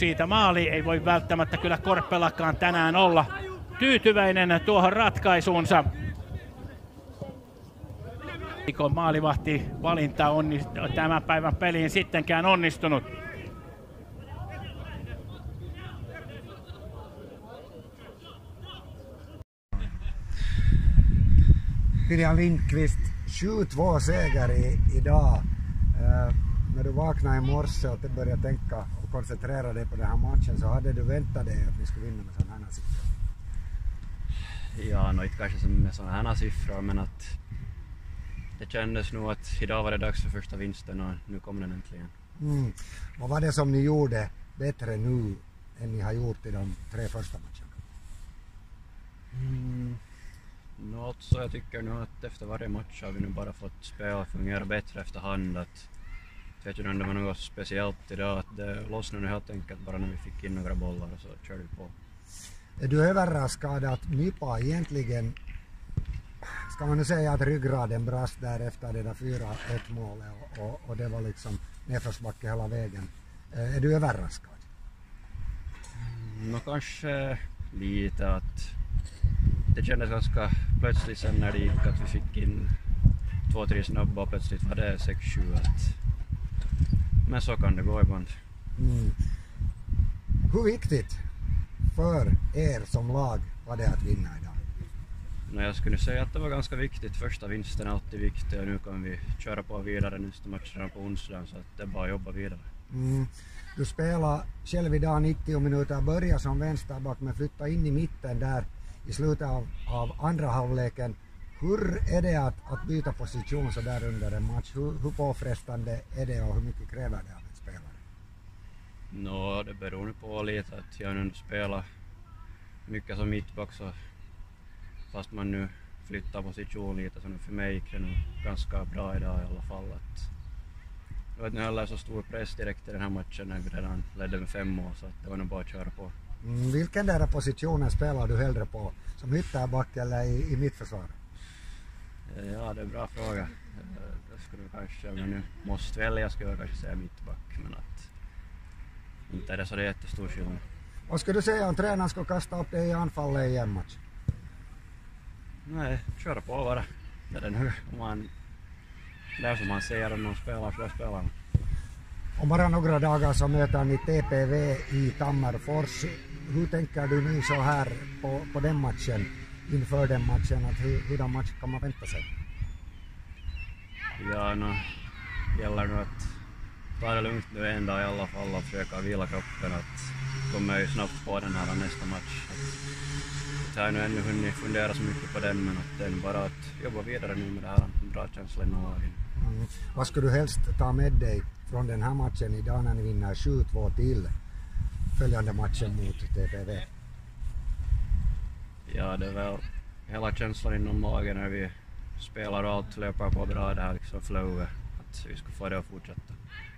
siitä maali. Ei voi välttämättä kyllä Korppelakaan tänään olla tyytyväinen tuohon ratkaisuunsa. Mikon maalivahti valinta on tämän päivän peliin sittenkään onnistunut. William Lindqvist, 7-2 seger idag. När du vaknade i morse och började tänka och koncentrera dig på den här matchen, så hade du väntat dig att ni skulle vinna med sådana här siffror? Ja, inte kanske med sådana här siffror, men att det kändes nog att idag var det dags för första vinsten och nu kommer den äntligen. Vad var det som ni gjorde bättre nu än ni har gjort i de 3 första matcherna? Så jag tycker nu att efter varje match har vi nu bara fått spela fungera bättre efterhand. Att jag vet inte om det var något speciellt idag, att det lossnade helt enkelt bara när vi fick in några bollar och så körde vi på. Är du överraskad att Nypa egentligen, ska man nu säga att ryggraden brast där efter det där 4-1 målet och det var liksom nedförsbacke hela vägen. Är du överraskad? Kanske lite att det kändes ganska plötsligt sen när det gick att vi fick in 2-3 snabba och plötsligt var det 6-7. Men så kan det gå ibland. Hur viktigt för er som lag var det att vinna idag? Jag skulle säga att det var ganska viktigt. Första vinsten är alltid viktig och nu kan vi köra på vidare nästa matcherna på onsdagen, så att det är bara att jobba vidare. Du spelar själv idag 90 minuter, börjar som vänsterback men flyttar in i mitten där i slutet av andra halvleken. Hur är det att byta position så där under en match? Hur påfrestande är det och hur mycket kräver det av en spelare? Det beror nu på lite att jag nu spelar mycket som mittback, så fast man nu flyttar position lite, så nu för mig gick det nog ganska bra idag i alla fall. Det var inte heller så stor press direkt i den här matchen när vi redan ledde med 5 mål, så att det var nog bara att köra på. Vilken där positionen spelar du hellre på? Som ytterback eller i mittförsvar? Ja, det är en bra fråga. Jag skulle kanske, om jag nu måste välja, skulle jag kanske säga mittback, men att inte är det så det är jättestor skillnad. Vad skulle du säga om tränaren ska kasta upp dig i anfallet i en match? Nej, köra på bara. Det är nu det är som man säger om man spelar, så spelar man. Om bara några dagar så möter ni TPV i Tammerfors. Hur tänker du nu så här på den matchen, inför den matchen, att hurdan match kan man vänta sig? Ja, gäller nu att ta det lugnt nu en dag i alla fall och försöka vila kroppen, att kommer ju snabbt på den här nästa match. Jag har nu ännu hunnit fundera så mycket på den, men att det är bara att jobba vidare nu med det här bra känslan och lagen. Vad skulle du helst ta med dig från den här matchen idag när ni vinner 7-2 till följande matchen mot TPV? Ja, det är väl hela känslan inom lagen när vi spelar och allt löper på bra, det här liksom flowet, att vi ska få det att fortsätta.